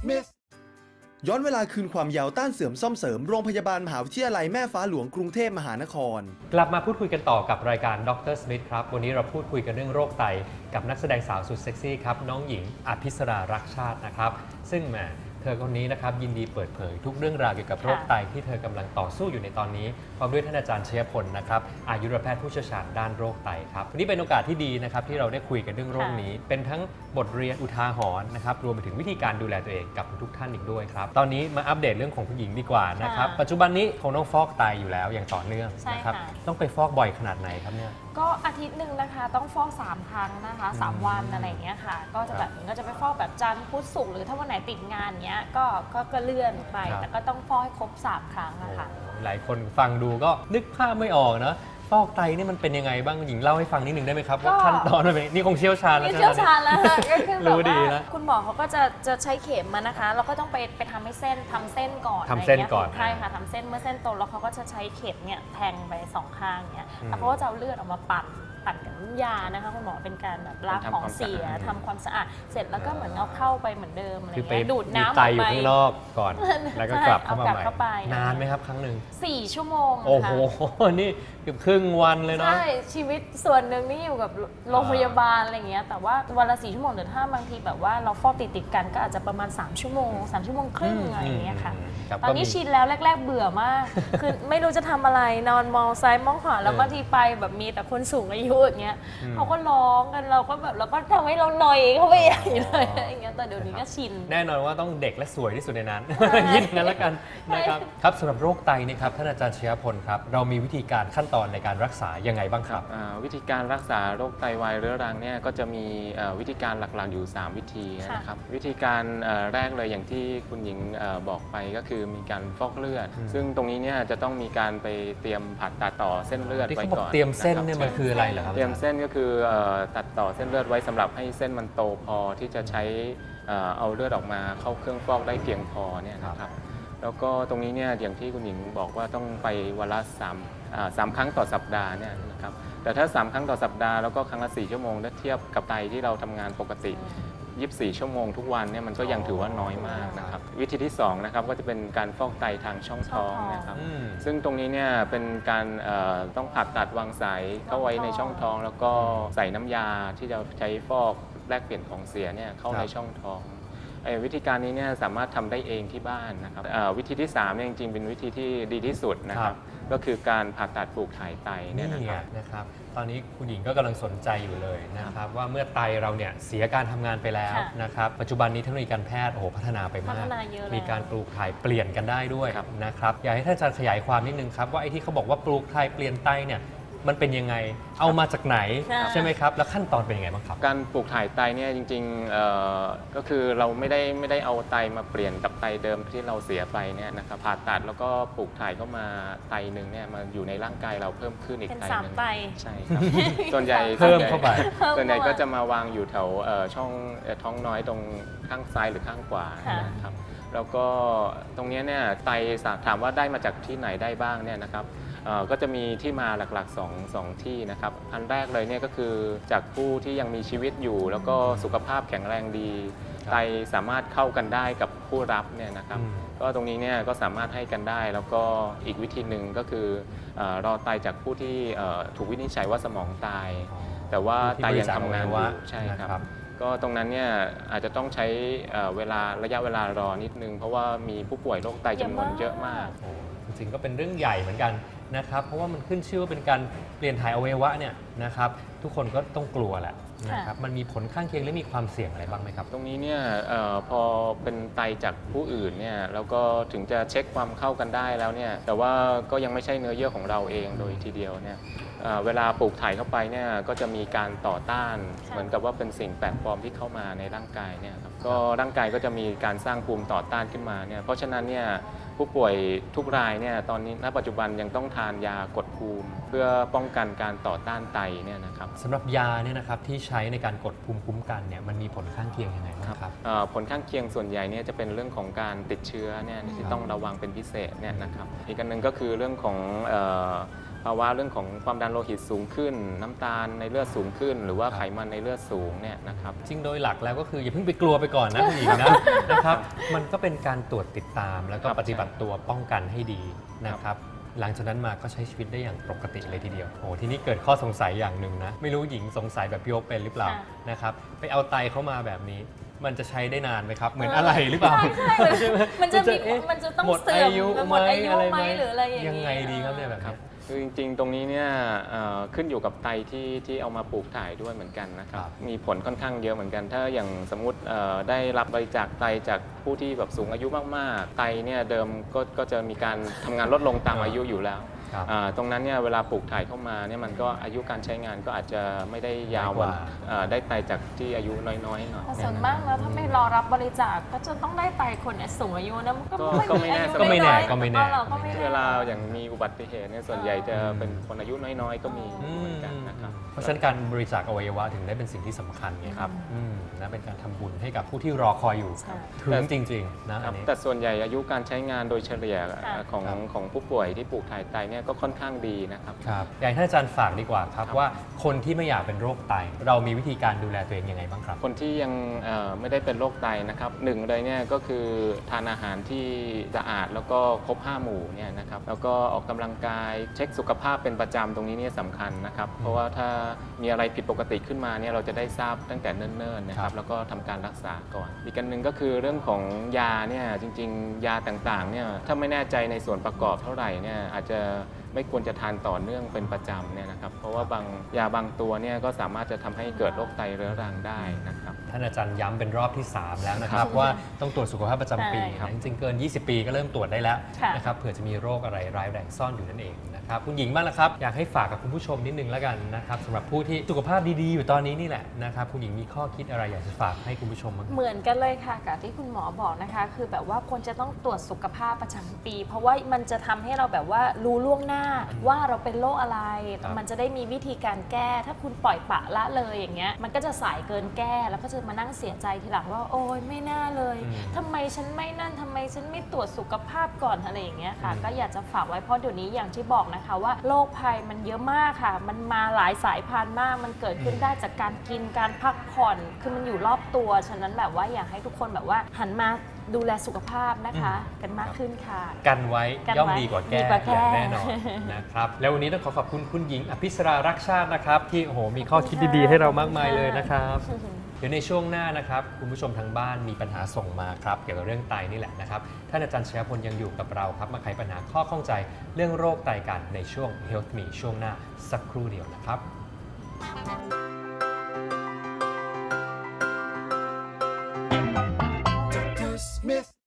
ย้อนเวลาคืนความยาวต้านเสื่อมซ่อมเสริมโรงพยาบาลมหาวิทยาลัยแม่ฟ้าหลวงกรุงเทพมหานครกลับมาพูดคุยกันต่อกับรายการดร.สมิธครับวันนี้เราพูดคุยกันเรื่องโรคไตกับนักแสดงสาวสุดเซ็กซี่ครับน้องหญิงอภิสรารักชาตินะครับซึ่งแหมเธอคนนี้นะครับยินดีเปิดเผยทุกเรื่องราวเกี่ยวกับโรคไตที่เธอกำลังต่อสู้อยู่ในตอนนี้พร้อมด้วยท่านอาจารย์ชัยพลนะครับอายุรแพทย์ผู้เชี่ยวชาญด้านโรคไตครับวันนี้เป็นโอกาสที่ดีนะครับที่เราได้คุยกันเรื่องโรคนี้เป็นทั้งบทเรียนอุทาหรณ์นะครับรวมไปถึงวิธีการดูแลตัวเองกับทุกท่านอีกด้วยครับตอนนี้มาอัปเดตเรื่องของผู้หญิงดีกว่านะครับปัจจุบันนี้คงต้องฟอกไตอยู่แล้วอย่างต่อเนื่องนะครับต้องไปฟอกบ่อยขนาดไหนครับเนี่ยก็อาทิตย์หนึ่งนะคะต้องฟอก3 ครั้งนะคะ3 วันอะไรอย่างเงี้ยค่ะก็จะแบบก็จะไปฟอกแบบจันทร์พุธศุกร์หรือถ้าวันไหนติดงานเงี้ยก็เลื่อนไปแต่ก็ต้องฟอกให้ครบ3 ครั้งนะคะหลายคนฟังดูก็นึกภาพไม่ออกนะฟอกไตนี่มันเป็นยังไงบ้างหญิงเล่าให้ฟังนิดนึงได้ไหมครับว่าขั้นตอนมันเป็นนี่คงเชี่ยวชาญแล้วใช่ไหมเชี่ยวชาญแล้วก็คือแบบว่าคุณหมอเขาก็จะใช้เข็มมานะคะเราก็ต้องไปทำให้เส้นก่อนทำเส้นก่อนใช่ค่ะทำเส้นเมื่อเส้นโตแล้วเขาก็จะใช้เข็มเนี่ยแทงไป2 ข้างเนี่ยแล้วเขาก็จะเอาเลือดออกมาปั่นกับน้ำยานะคะคุณหมอเป็นการแบบล้างของเสียทำความสะอาดเสร็จแล้วก็เหมือนเอาเข้าไปเหมือนเดิมอะไรเงี้ยดูดน้ำออกไปอยู่ข้างนอกก่อนแล้วก็กลับเข้ามาใหม่นานไหมครับครั้งหนึ่ง 4 ชั่วโมงโอ้โหนี่เกือบครึ่งวันเลยเนาะใช่ชีวิตส่วนหนึ่งนี่อยู่กับโรงพยาบาลอะไรเงี้ยแต่ว่าวันละ4 ชั่วโมงหรือถ้าบางทีแบบว่าเราฟอกติดกันก็อาจจะประมาณ3 ชั่วโมง3 ชั่วโมงครึ่งอะไรเงี้ยค่ะตอนนี้ชินแล้วแรกๆเบื่อมากคือไม่รู้จะทำอะไรนอนมองซ้ายมองขวาแล้วบางทีไปแบบมีแต่คนสูงอายุอย่างเงี้ยเขาก็ร้องกันเราก็แบบเราก็ทำให้เราหน่อยเข้าไปใหญ่เลยอย่างเงี้ยแต่เดี๋ยวนี้ก็ชินแน่นอนว่าต้องเด็กและสวยที่สุดในนั้นยิ่งนั้นละกันนะครับครับสำหรับโรคไตนี่ครับท่านอาจารย์ชัยพลครับเรามีวิธีการขั้นตอนในการรักษายังไงบ้างครับวิธีการรักษาโรคไตวายเรื้อรังเนี่ยก็จะมีวิธีการหลักๆอยู่3 วิธีนะครับวิธีการแรกเลยอย่างที่คุณหญิงบอกไปก็คือมีการฟอกเลือดซึ่งตรงนี้เนี่ยจะต้องมีการไปเตรียมผ่าตัดต่อเส้นเลือดไว้ก่อนเตรียมเส้นเนี่ยมันคืออะไรเหรอครับเตรียมเส้นก็คือตัดต่อเส้นเลือดไว้สำหรับให้เส้นมันโตพอที่จะใช้เอาเลือดออกมาเข้าเครื่องฟอกได้เพียงพอเนี่ยนะครับแล้วก็ตรงนี้เนี่ยอย่างที่คุณหญิงบอกว่าต้องไปวันละ3 ครั้งต่อสัปดาห์เนี่ยนะครับแต่ถ้า3 ครั้งต่อสัปดาห์แล้วก็ครั้งละ4 ชั่วโมงถ้าเทียบกับไตที่เราทำงานปกติ24 ชั่วโมงทุกวันเนี่ยมันก็ยังถือว่าน้อยมากนะครับวิธีที่2นะครับก็จะเป็นการฟอกไตทางช่องท้องนะครับซึ่งตรงนี้เนี่ยเป็นการต้องผ่าตัดวางสายเข้าไว้ในช่องท้องแล้วก็ใส่น้ำยาที่จะใช้ฟอกแลกเปลี่ยนของเสียเนี่ยเข้าในช่องท้องวิธีการนี้เนี่ยสามารถทำได้เองที่บ้านนะครับวิธีที่3เนี่ยจริงๆเป็นวิธีที่ดีที่สุดนะครับก็คือการผ่าตัดปลูกถ่ายไตเนี่ยนะครับตอนนี้คุณหญิงก็กำลังสนใจอยู่เลยนะครับว่าเมื่อไตเราเนี่ยเสียการทำงานไปแล้วนะครับปัจจุบันนี้เทคโนโลยีการแพทย์พัฒนาไปมากมีการปลูกถ่ายเปลี่ยนกันได้ด้วยนะครับอยากให้ท่านอาจารย์ขยายความนิดนึงครับว่าไอ้ที่เขาบอกว่าปลูกถ่ายเปลี่ยนไตเนี่ยมันเป็นยังไงเอามาจากไหนใช่ไหมครับแล้วขั้นตอนเป็นยังไงบ้างครับการปลูกถ่ายไตเนี่ยจริงๆก็คือเราไม่ได้เอาไตมาเปลี่ยนกับไตเดิมที่เราเสียไปเนี่ยนะครับผ่าตัดแล้วก็ปลูกถ่ายเข้ามาไตหนึ่งเนี่ยมาอยู่ในร่างกายเราเพิ่มขึ้นอีกไตนึงใช่ครับส่วนใหญ่เพิ่มเข้าไปส่วนใหญ่ก็จะมาวางอยู่แถวช่องท้องน้อยตรงข้างซ้ายหรือข้างขวานะครับแล้วก็ตรงนี้เนี่ยไตถามว่าได้มาจากที่ไหนได้บ้างเนี่ยนะครับก็จะมีที่มาหลักๆ2ที่นะครับอันแรกเลยเนี่ยก็คือจากผู้ที่ยังมีชีวิตอยู่แล้วก็สุขภาพแข็งแรงดีไตสามารถเข้ากันได้กับผู้รับเนี่ยนะครับก็ตรงนี้เนี่ยก็สามารถให้กันได้แล้วก็อีกวิธีหนึ่งก็คือรอไตจากผู้ที่ถูกวินิจฉัยว่าสมองตายแต่ว่าไตยังทำงานอยู่ใช่ครับก็ตรงนั้นเนี่ยอาจจะต้องใช้ระยะเวลารอนิดนึงเพราะว่ามีผู้ป่วยโรคไตจำนวนเยอะมากจริงๆก็เป็นเรื่องใหญ่เหมือนกันนะครับเพราะว่ามันขึ้นชื่อว่าเป็นการเปลี่ยนถ่ายอวัยวะเนี่ยนะครับทุกคนก็ต้องกลัวแหละนะครับมันมีผลข้างเคียงหรือมีความเสี่ยงอะไรบ้างไหมครับตรงนี้เนี่ยพอเป็นไตจากผู้อื่นเนี่ยแล้วก็ถึงจะเช็คความเข้ากันได้แล้วเนี่ยแต่ว่าก็ยังไม่ใช่เนื้อเยื่อของเราเองโดยทีเดียวเนี่ยเวลาปลูกถ่ายเข้าไปเนี่ยก็จะมีการต่อต้านเหมือนกับว่าเป็นสิ่งแปลกปลอมที่เข้ามาในร่างกายเนี่ยครับก็ร่างกายก็จะมีการสร้างภูมิต่อต้านขึ้นมาเนี่ยเพราะฉะนั้นเนี่ยผู้ป่วยทุกรายเนี่ยตอนนี้ณปัจจุบันยังต้องทานยากดภูมิเพื่อป้องกันการต่อต้านไตเนี่ยนะครับสำหรับยาเนี่ยนะครับที่ใช้ในการกดภูมิคุ้มกันเนี่ยมันมีผลข้างเคียงยังไงบ้างครับผลข้างเคียงส่วนใหญ่เนี่ยจะเป็นเรื่องของการติดเชื้อเนี่ยที่ต้องระวังเป็นพิเศษเนี่ยนะครับอีกอันหนึ่งก็คือเรื่องของภาวะเรื่องของความดันโลหิตสูงขึ้น น้ำตาลในเลือดสูงขึ้น หรือว่าไขมันในเลือดสูงเนี่ยนะครับจริงโดยหลักแล้วก็คืออย่าเพิ่งไปกลัวไปก่อนนะคุณหญิงนะ นะครับมันก็เป็นการตรวจติดตามแล้วก็ปฏิบัติตัวป้องกันให้ดีนะครับหลังจากนั้นมาก็ใช้ชีวิตได้อย่างปกติเลยทีเดียวโอ้ทีนี้เกิดข้อสงสัยอย่างหนึ่งนะไม่รู้หญิงสงสัยแบบพี่โอ๊คเป็นหรือเปล่านะครับไปเอาไตเข้ามาแบบนี้มันจะใช้ได้นานไหมครับเหมือนอะไรหรือเปล่าใช่มันจะต้องเสื่อมหมดอายุไหมหรืออะไรอย่างเงี้ยยังไงดีครับเนี่ยแบบนี้คือจริงๆตรงนี้เนี่ยขึ้นอยู่กับไตที่เอามาปลูกถ่ายด้วยเหมือนกันนะครับมีผลค่อนข้างเยอะเหมือนกันถ้าอย่างสมมุติได้รับบริจาคไตจากผู้ที่แบบสูงอายุมากๆไตเนี่ยเดิมก็จะมีการทำงานลดลงตามอายุอยู่แล้วตรงนั้นเนี่ยเวลาปลูกถ่ายเข้ามาเนี่ยมันก็อายุการใช้งานก็อาจจะไม่ได้ยาวกว่าได้ไตจากที่อายุน้อยๆหน่อยส่วนมากแล้วถ้าไม่รอรับบริจาคก็จะต้องได้ไตคนสูงอายุนะก็ไม่แน่เวลาอย่างมีอุบัติเหตุเนี่ยส่วนใหญ่จะเป็นคนอายุน้อยๆก็มีเหมือนกันนะครับเพราะฉะนั้นการบริจาคอวัยวะถึงได้เป็นสิ่งที่สำคัญไงครับนะเป็นการทำบุญให้กับผู้ที่รอคอยอยู่ถึงจริงๆนะแต่ส่วนใหญ่อายุการใช้งานโดยเฉลี่ยของผู้ป่วยที่ปลูกถ่ายไตเนี่ยก็ค่อนข้างดีนะครับอยากให้อาจารย์ฝากดีกว่าครับว่าคนที่ไม่อยากเป็นโรคไตเรามีวิธีการดูแลตัวเองยังไงบ้างครับคนที่ยังไม่ได้เป็นโรคไตนะครับหนึ่งเลยเนี่ยก็คือทานอาหารที่สะอาดแล้วก็ครบ5 หมู่เนี่ยนะครับแล้วก็ออกกำลังกายเช็คสุขภาพเป็นประจำตรงนี้เนี่ยสำคัญนะครับเพราะว่าถ้ามีอะไรผิดปกติขึ้นมาเนี่ยเราจะได้ทราบตั้งแต่เนิ่นๆนะครับแล้วก็ทำการรักษาก่อนอีกอันหนึ่งก็คือเรื่องของยาเนี่ยจริงๆยาต่างๆเนี่ยถ้าไม่แน่ใจในส่วนประกอบเท่าไหร่เนี่ยอาจจะไม่ควรจะทานต่อเนื่องเป็นประจำเนี่ยนะครับเพราะว่าบางยาบางตัวเนี่ยก็สามารถจะทำให้เกิดโรคไตเรื้อรังได้นะครับท่านอาจารย์ย้ำเป็นรอบที่3แล้วนะครับว่าต้องตรวจสุขภาพประจำปีจริงๆเกิน20 ปีก็เริ่มตรวจได้แล้วนะครับเผื่อจะมีโรคอะไรร้ายแรงซ่อนอยู่นั่นเองนะครับคุณหญิงบ้างละครับอยากให้ฝากกับคุณผู้ชมนิดนึงแล้วกันนะครับสำหรับผู้ที่สุขภาพดีๆอยู่ตอนนี้นี่แหละนะครับคุณหญิงมีข้อคิดอะไรอยากจะฝากให้คุณผู้ชมบ้างเหมือนกันเลยค่ะกับที่คุณหมอบอกนะคะคือแบบว่าควรจะต้องตรวจสุขภาพประจำปีเพราะว่ามันจะทำให้เราแบบว่ารู้ล่วงหน้าว่าเราเป็นโรคอะไรมันจะได้มีวิธีการแก้ถ้าคุณปล่อยปะละเลยอย่างเงี้ยมันก็จะสายเกินแก้แล้วก็จะมานั่งเสียใจทีหลังว่าโอ๊ยไม่น่าเลยทำไมฉันไม่นั่นทำไมฉันไม่ตรวจสุขภาพก่อนอะไรอย่างเงี้ยค่ะก็อยากจะฝากไว้เพราะเดี๋ยวนี้อย่างที่บอกนะคะว่าโรคภัยมันเยอะมากค่ะมันมาหลายสายพันธุ์มากมันเกิดขึ้นได้จากการกินการพักผ่อนคือมันอยู่รอบตัวฉะนั้นแบบว่าอยากให้ทุกคนแบบว่าหันมาดูแลสุขภาพนะคะกันมากขึ้นค่ะกันไว้ย่อมดีกว่าแก้อย่างแน่นอนนะครับแล้ววันนี้ต้องขอบคุณคุณหญิงอภิสรารักชาตินะครับที่โอ้โหมีข้อคิดดีๆให้เรามากมายเลยนะครับเดี๋ยวในช่วงหน้านะครับคุณผู้ชมทางบ้านมีปัญหาส่งมาครับเกี่ยวกับเรื่องไตนี่แหละนะครับท่านอาจารย์ชยพลยังอยู่กับเราครับมาไขปัญหาข้อข้องใจเรื่องโรคไตกันในช่วง Health Me ช่วงหน้าสักครู่เดียวนะครับ